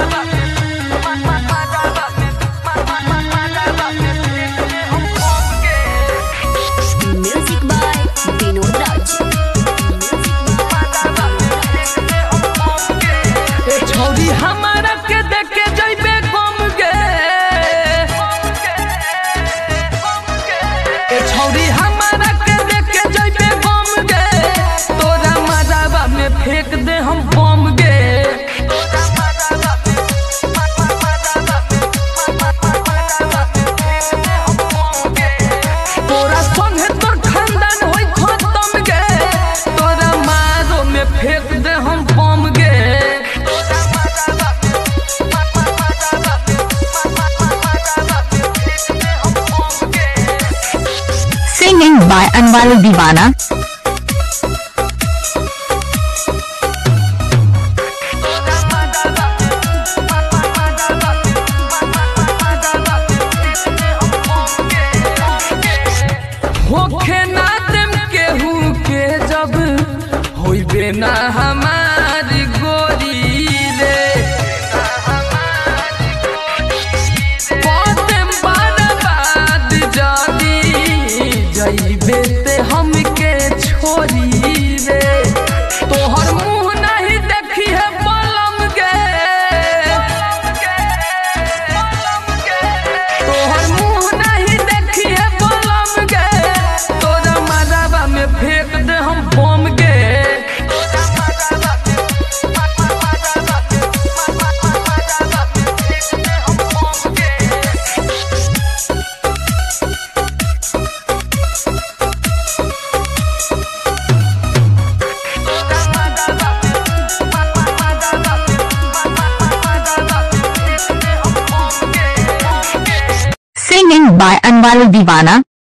हमारा के देखे जइबे गम गे छौरी हमारा के देखे जइबे गम गे तोरा मजाबा में फेंक दे हम बम गे तोरा संगे तोर खानदान होई खत्म गे तोरा मारो में फेंक दे हम बम गे। Singing by Anwar Deewana. होखे ना तुम केहू के जब होइबे ना हमारी गोरी रे जइबे ते हमके छोरी रे तोहर मुँह नहीं देखी है बलम गे तोहर मुँह नहीं देखी है बलम गे तोरा मजाबा में फेंक दे हम बम गे। Singing by Anwar Deewana.